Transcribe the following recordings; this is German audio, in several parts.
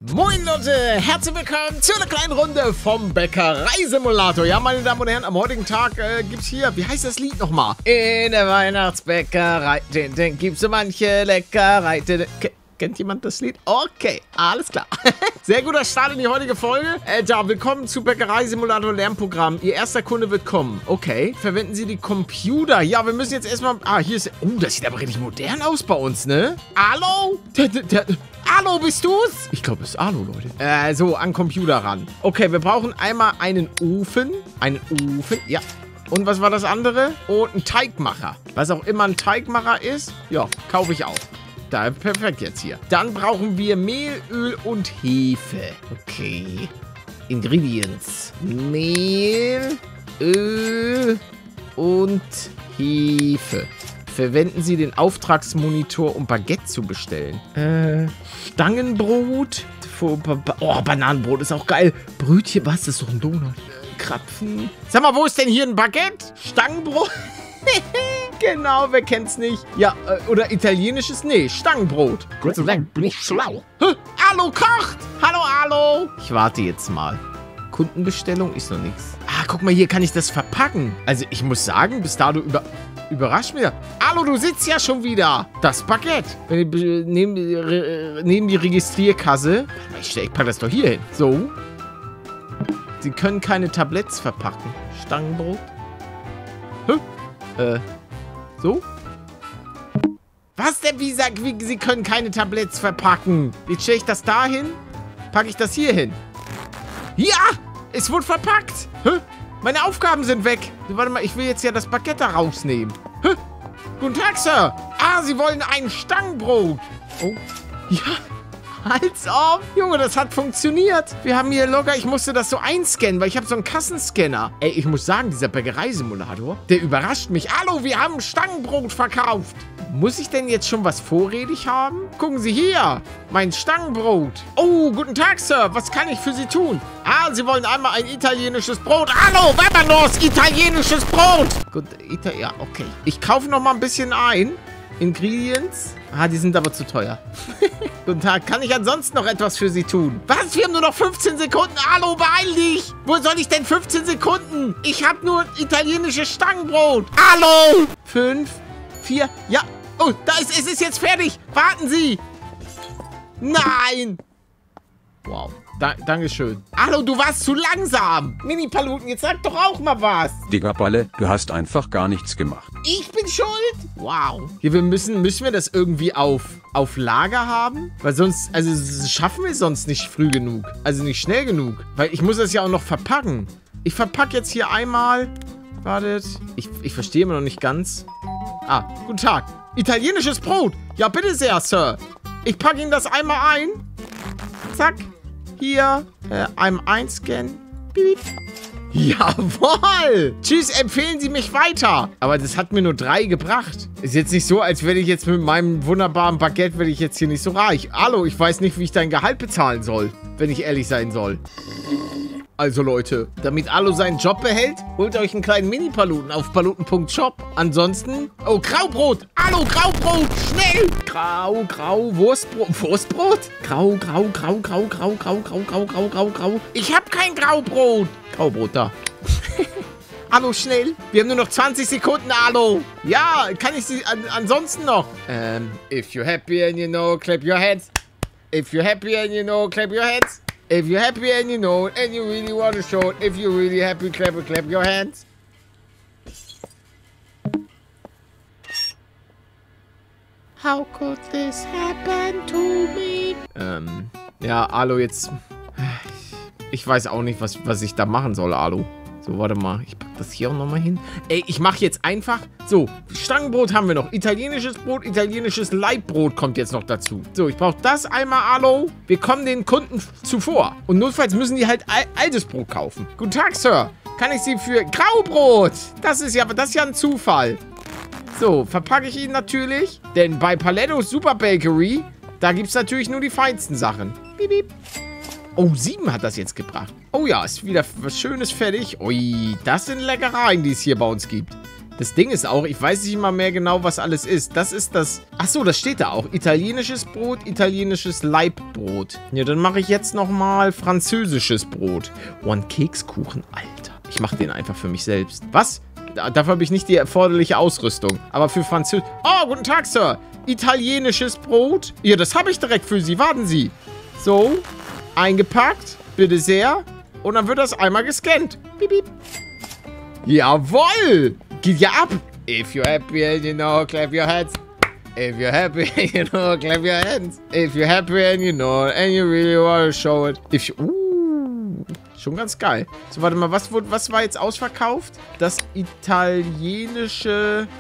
Moin Leute, herzlich willkommen zu einer kleinen Runde vom Bäckereisimulator. Ja, meine Damen und Herren, am heutigen Tag gibt's hier, wie heißt das Lied nochmal? In der Weihnachtsbäckerei, gibt's so manche Leckerei. Kennt jemand das Lied? Okay, alles klar. Sehr guter Start in die heutige Folge. Ja, willkommen zu Bäckereisimulator Lernprogramm. Ihr erster Kunde wird kommen. Okay, verwenden Sie die Computer. Ja, wir müssen jetzt erstmal... Ah, hier ist... Oh, das sieht aber richtig modern aus bei uns, ne? Hallo? Hallo, bist du's? Ich glaube, es ist Hallo, Leute. So, an Computer ran. Okay, wir brauchen einmal einen Ofen. Einen Ofen, ja. Und was war das andere? Und ein Teigmacher. Was auch immer ein Teigmacher ist, ja, kaufe ich auch. Da, perfekt jetzt hier. Dann brauchen wir Mehl, Öl und Hefe. Okay. Ingredients. Mehl, Öl und Hefe. Verwenden Sie den Auftragsmonitor, um Baguette zu bestellen. Stangenbrot. Oh, Bananenbrot ist auch geil. Brötchen, was? Das ist doch ein Donut. Krapfen. Sag mal, wo ist denn hier ein Baguette? Stangenbrot? Genau, wer kennt's nicht? Ja, oder italienisches? Nee, Stangenbrot. Gott sei Dank bin ich schlau. Hallo, kocht! Hallo, hallo! Ich warte jetzt mal. Kundenbestellung ist noch nichts. Ah, guck mal, hier kann ich das verpacken. Also, ich muss sagen, bis dato überrascht mich. Hallo, du sitzt ja schon wieder. Das Baguette. Neben die Registrierkasse. Ich packe das doch hier hin. So. Sie können keine Tabletts verpacken. Stangenbrot. So? Was denn? Wie Sie können keine Tabletts verpacken? Jetzt stelle ich das da hin. Packe ich das hier hin. Ja! Es wurde verpackt. Hä? Meine Aufgaben sind weg. Warte mal, ich will jetzt ja das Baguette da rausnehmen. Hä? Guten Tag, Sir. Ah, Sie wollen ein Stangenbrot. Oh. Ja. Als ob. Junge, das hat funktioniert. Wir haben hier locker, ich musste das so einscannen, weil ich habe so einen Kassenscanner. Ey, ich muss sagen, dieser Bäckereisimulator, der überrascht mich. Hallo, wir haben Stangenbrot verkauft. Muss ich denn jetzt schon was vorrätig haben? Gucken Sie hier, mein Stangenbrot. Oh, guten Tag, Sir. Was kann ich für Sie tun? Ah, Sie wollen einmal ein italienisches Brot. Hallo, Webernos, italienisches Brot. Gut, ja, okay. Ich kaufe noch mal ein bisschen ein. Ingredients. Ah, die sind aber zu teuer. Guten Tag, kann ich ansonsten noch etwas für Sie tun? Was? Wir haben nur noch 15 Sekunden. Hallo, beeil dich. Wo soll ich denn 15 Sekunden? Ich habe nur italienisches Stangenbrot. Hallo. 5, 4, ja. Oh, es ist jetzt fertig. Warten Sie. Nein. Wow. Dankeschön. Hallo, du warst zu langsam. Mini-Paluten, jetzt sag doch auch mal was. Digga Balle, du hast einfach gar nichts gemacht. Ich bin schuld? Wow. Hier, müssen wir das irgendwie auf Lager haben? Weil sonst, also schaffen wir es sonst nicht früh genug. Also nicht schnell genug. Weil ich muss das ja auch noch verpacken. Ich verpacke jetzt hier einmal. Wartet. Ich verstehe immer noch nicht ganz. Ah, guten Tag. Italienisches Brot. Ja, bitte sehr, Sir. Ich packe Ihnen das einmal ein. Zack. Hier, einmal einscannen. Piep. Jawohl! Tschüss, empfehlen Sie mich weiter. Aber das hat mir nur 3 gebracht. Ist jetzt nicht so, als werde ich jetzt mit meinem wunderbaren Baguette, werde ich jetzt hier nicht so reich. Hallo, ich weiß nicht, wie ich dein Gehalt bezahlen soll, wenn ich ehrlich sein soll. Also Leute, damit Alu seinen Job behält, holt euch einen kleinen Mini-Paluten auf paluten.shop. Ansonsten... Oh, Graubrot! Alu, Graubrot! Schnell! Grau, Wurstbrot. Wurstbrot? Grau. Ich hab kein Graubrot. Graubrot, da. Alu, schnell. Wir haben nur noch 20 Sekunden, Alu. Ja, kann ich Sie ansonsten noch? If you're happy and you know, clap your hands. If you're happy and you know, clap your hands. If you're happy and you know it and you really want to show it, if you're really happy, clap your hands. How could this happen to me? Ja, Alu, jetzt... Ich weiß auch nicht, was ich da machen soll, Alu. So, warte mal. Ich pack das hier auch nochmal hin. Ey, ich mache jetzt einfach... So, Stangenbrot haben wir noch. Italienisches Brot, italienisches Leibbrot kommt jetzt noch dazu. So, ich brauche das einmal, Alu. Wir kommen den Kunden zuvor. Und notfalls müssen die halt altes Brot kaufen. Guten Tag, Sir. Kann ich Sie für Graubrot? Das ist ja ein Zufall. So, verpacke ich ihn natürlich. Denn bei Palettos Super Bakery, da gibt es natürlich nur die feinsten Sachen. Piep, piep. Oh, 7 hat das jetzt gebracht. Oh ja, ist wieder was Schönes fertig. Ui, das sind Leckereien, die es hier bei uns gibt. Das Ding ist auch, ich weiß nicht mal mehr genau, was alles ist. Das ist das... Achso, das steht da auch. Italienisches Brot, italienisches Leibbrot. Ja, dann mache ich jetzt nochmal französisches Brot. Oh, ein Kekskuchen, Alter. Ich mache den einfach für mich selbst. Was? Dafür habe ich nicht die erforderliche Ausrüstung. Aber für Französisch... Oh, guten Tag, Sir. Italienisches Brot. Ja, das habe ich direkt für Sie. Warten Sie. So, eingepackt. Bitte sehr. Und dann wird das einmal gescannt. Piep, piep. Jawoll. Geht ja ab. If you're happy and you know, clap your hands. If you're happy and you know, clap your hands. If you're happy and you know, and you really want to show it. If you... Schon ganz geil. So, warte mal, was war jetzt ausverkauft? Das italienische...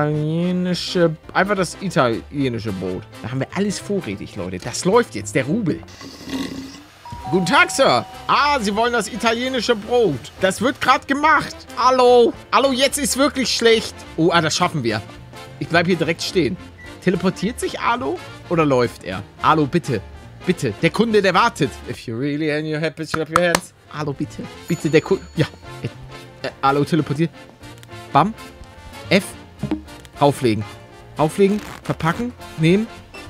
Einfach das italienische Brot. Da haben wir alles vorrätig, Leute. Das läuft jetzt, der Rubel. Guten Tag, Sir. Ah, Sie wollen das italienische Brot. Das wird gerade gemacht. Hallo. Hallo, jetzt ist wirklich schlecht. Oh, das schaffen wir. Ich bleibe hier direkt stehen. Teleportiert sich Alo oder läuft er? Alo, bitte. Bitte, der Kunde, der wartet. If you really and you're happy, clap your hands. Hallo, bitte. Bitte, der Kunde. Ja. Hallo, teleportiert. Bam. F. Rauflegen. Rauflegen. Verpacken. Nehmen.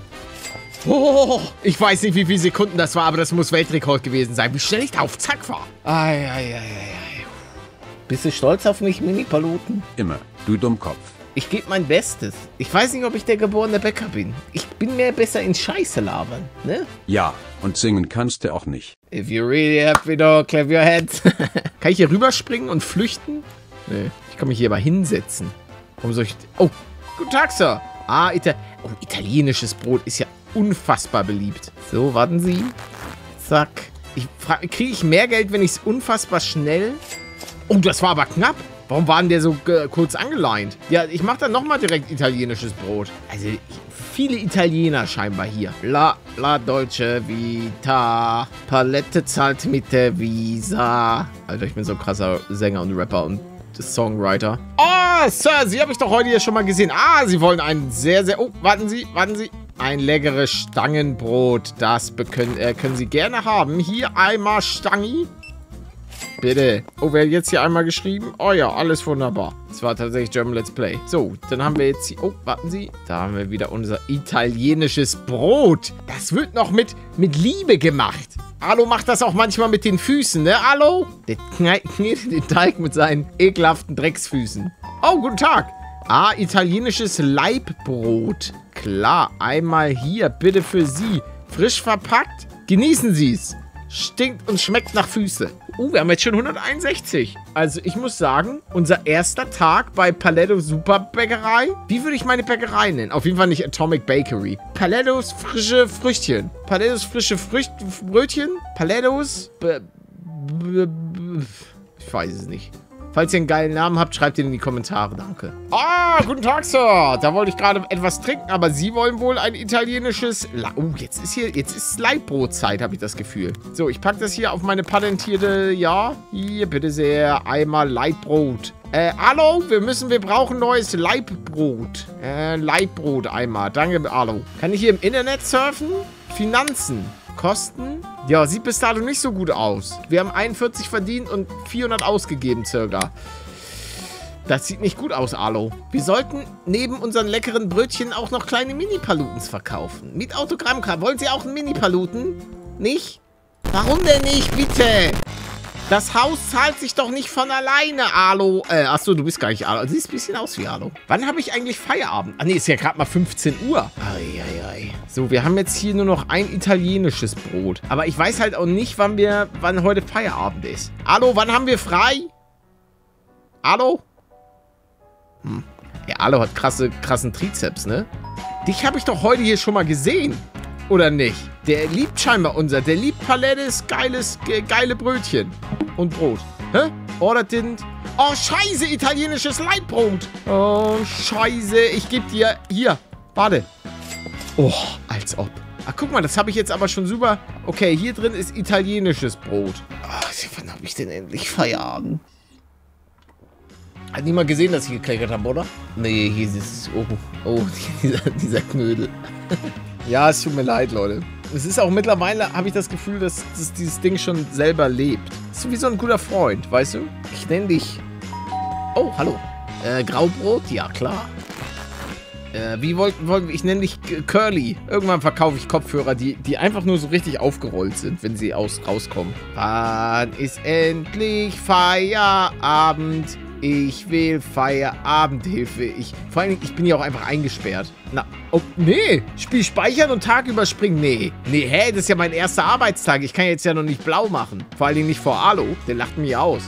Oh, ich weiß nicht, wie viele Sekunden das war, aber das muss Weltrekord gewesen sein. Wie schnell ich da auf Zack war. Ei. Bist du stolz auf mich, Mini-Paluten? Immer. Du Dummkopf. Ich gebe mein Bestes. Ich weiß nicht, ob ich der geborene Bäcker bin. Ich bin mehr besser in Scheiße labern, ne? Ja, und singen kannst du auch nicht. If you really happy, dog, clap your hands. Kann ich hier rüberspringen und flüchten? Nee, ich kann mich hier aber hinsetzen. Warum soll ich... Oh, guten Tag, Sir. Ah, italienisches Brot ist ja unfassbar beliebt. So, warten Sie. Zack. Kriege ich mehr Geld, wenn ich es unfassbar schnell... Oh, das war aber knapp. Warum war denn der so kurz angeleint? Ja, ich mache dann nochmal direkt italienisches Brot. Also, viele Italiener scheinbar hier. La Dolce Vita. Palette zahlt mit der Visa. Alter, ich bin so ein krasser Sänger und Rapper und Songwriter. Oh, Sir, Sie habe ich doch heute hier schon mal gesehen. Ah, Sie wollen ein sehr... Oh, warten Sie. Ein leckeres Stangenbrot. Das können Sie gerne haben. Hier einmal Stangi. Bitte. Oh, wer hat jetzt hier einmal geschrieben? Oh ja, alles wunderbar. Das war tatsächlich German Let's Play. So, dann haben wir jetzt hier... Oh, warten Sie. Da haben wir wieder unser italienisches Brot. Das wird noch mit Liebe gemacht. Alo macht das auch manchmal mit den Füßen, ne? Alo? Der knetet den Teig mit seinen ekelhaften Drecksfüßen. Oh, guten Tag. Ah, italienisches Leibbrot. Klar, einmal hier, bitte für Sie. Frisch verpackt. Genießen Sie es. Stinkt und schmeckt nach Füße. Wir haben jetzt schon 161. Also ich muss sagen, unser erster Tag bei Palettos Superbäckerei. Wie würde ich meine Bäckerei nennen? Auf jeden Fall nicht Atomic Bakery. Palettos frische Früchtchen. Palettos frische Brötchen. Palettos... Ich weiß es nicht. Falls ihr einen geilen Namen habt, schreibt ihn in die Kommentare. Danke. Ah, guten Tag, Sir. Da wollte ich gerade etwas trinken, aber Sie wollen wohl ein italienisches... jetzt ist Leibbrotzeit, habe ich das Gefühl. So, ich packe das hier auf meine patentierte... Ja, hier, bitte sehr. Einmal Leibbrot. Hallo, wir brauchen neues Leibbrot. Leibbrot einmal. Danke, hallo. Kann ich hier im Internet surfen? Finanzen. Kosten? Ja, sieht bis dato nicht so gut aus. Wir haben 41 verdient und 400 ausgegeben, circa. Das sieht nicht gut aus, Alo. Wir sollten neben unseren leckeren Brötchen auch noch kleine Mini-Palutens verkaufen. Mit Autogrammkarte. Wollen Sie auch einen Mini-Paluten? Nicht? Warum denn nicht, bitte? Das Haus zahlt sich doch nicht von alleine, Alo. Achso, du bist gar nicht Alo. Du siehst ein bisschen aus wie Alo. Wann habe ich eigentlich Feierabend? Ah, nee, ist ja gerade mal 15 Uhr. Eieiei. So, wir haben jetzt hier nur noch ein italienisches Brot. Aber ich weiß halt auch nicht, wann heute Feierabend ist. Alo, wann haben wir frei? Alo? Ja, Alo hat krassen Trizeps, ne? Dich habe ich doch heute hier schon mal gesehen. Oder nicht? Der liebt scheinbar der liebt Palettes geile Brötchen. Und Brot. Hä? Ordert den... Oh, scheiße, italienisches Leibbrot. Oh, scheiße, ich gebe dir... Hier, warte. Oh, als ob. Ach, guck mal, das habe ich jetzt aber schon super... Okay, hier drin ist italienisches Brot. Ach, wann habe ich denn endlich Feierabend? Hat niemand gesehen, dass ich gekleckert habe, oder? Nee, hier ist es... Oh, dieser Knödel. Ja, es tut mir leid, Leute. Es ist auch mittlerweile, habe ich das Gefühl, dass dieses Ding schon selber lebt. Das ist wie so ein guter Freund, weißt du? Ich nenne dich... Oh, hallo. Graubrot? Ja, klar. Wie wollten wir? Ich nenne dich Curly. Irgendwann verkaufe ich Kopfhörer, die einfach nur so richtig aufgerollt sind, wenn sie rauskommen. Wann ist endlich Feierabend? Ich will Feierabendhilfe. Vor allem, ich bin ja auch einfach eingesperrt. Na, oh, nee. Spiel speichern und Tag überspringen. Nee. Nee, hä? Das ist ja mein erster Arbeitstag. Ich kann jetzt ja noch nicht blau machen. Vor allen Dingen nicht vor Alo. Der lacht mich aus.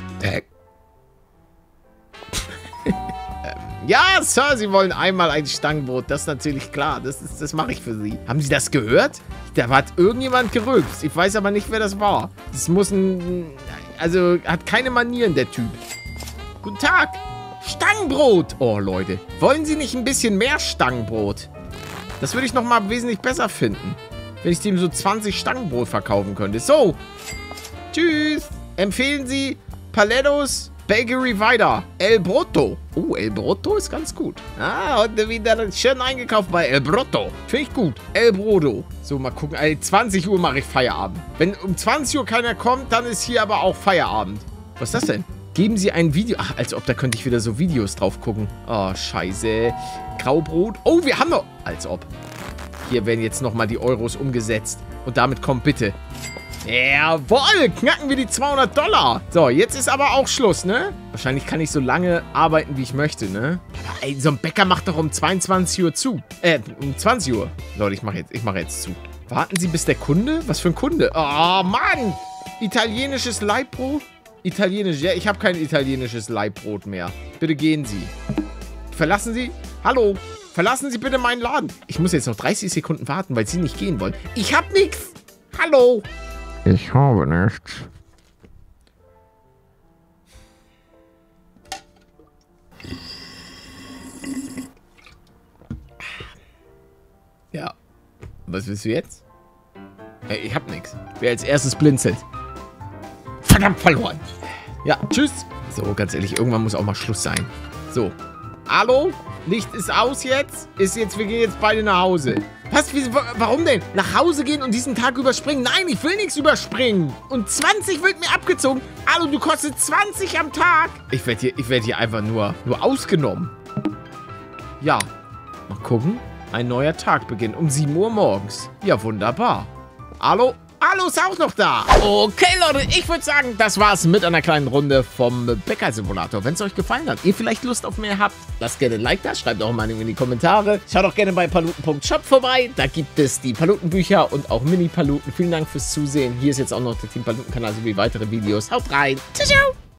Ja, Sir, Sie wollen einmal ein Stangenbrot. Das ist natürlich klar. Das mache ich für Sie. Haben Sie das gehört? Da hat irgendjemand gerülpst. Ich weiß aber nicht, wer das war. Das muss also, hat keine Manieren, der Typ. Guten Tag. Stangenbrot. Oh, Leute. Wollen Sie nicht ein bisschen mehr Stangenbrot? Das würde ich nochmal wesentlich besser finden. Wenn ich dem so 20 Stangenbrot verkaufen könnte. So. Tschüss. Empfehlen Sie Palettos Bakery weiter. El Brotto. Oh, El Brotto ist ganz gut. Ah, heute wieder schön eingekauft bei El Brotto. Finde ich gut. El Brodo. So, mal gucken. 20 Uhr mache ich Feierabend. Wenn um 20 Uhr keiner kommt, dann ist hier aber auch Feierabend. Was ist das denn? Geben Sie ein Video. Ach, als ob, da könnte ich wieder so Videos drauf gucken. Oh, scheiße. Graubrot. Oh, wir haben noch... Als ob. Hier werden jetzt nochmal die Euros umgesetzt. Und damit kommt bitte... Jawohl, knacken wir die $200. So, jetzt ist aber auch Schluss, ne? Wahrscheinlich kann ich so lange arbeiten, wie ich möchte, ne? Aber ey, so ein Bäcker macht doch um 22 Uhr zu. Um 20 Uhr. Leute, ich mache jetzt zu. Warten Sie, bis der Kunde? Was für ein Kunde? Oh, Mann! Italienisches Leibbrot? Italienisch, ja, ich habe kein italienisches Leibbrot mehr. Bitte gehen Sie. Verlassen Sie? Hallo? Verlassen Sie bitte meinen Laden. Ich muss jetzt noch 30 Sekunden warten, weil Sie nicht gehen wollen. Ich hab nichts. Hallo? Ich habe nichts. Ja. Was willst du jetzt? Ich hab nichts. Wer als erstes blinzelt. Verdammt, verloren. Ja, tschüss. So, ganz ehrlich, irgendwann muss auch mal Schluss sein. So. Hallo? Licht ist aus jetzt? Wir gehen jetzt beide nach Hause. Was? Warum denn? Nach Hause gehen und diesen Tag überspringen? Nein, ich will nichts überspringen. Und 20 wird mir abgezogen. Hallo, du kostest 20 am Tag. Ich werd hier einfach nur ausgenommen. Ja. Mal gucken. Ein neuer Tag beginnt um 7 Uhr morgens. Ja, wunderbar. Hallo? Hallo ist auch noch da. Okay, Leute, ich würde sagen, das war's mit einer kleinen Runde vom Bäcker-Simulator. Wenn es euch gefallen hat, ihr vielleicht Lust auf mehr habt, lasst gerne ein Like da, schreibt auch mal in die Kommentare. Schaut auch gerne bei paluten.shop vorbei. Da gibt es die Paluten-Bücher und auch Mini-Paluten. Vielen Dank fürs Zusehen. Hier ist jetzt auch noch der Team Paluten-Kanal sowie weitere Videos. Haut rein. Ciao, ciao.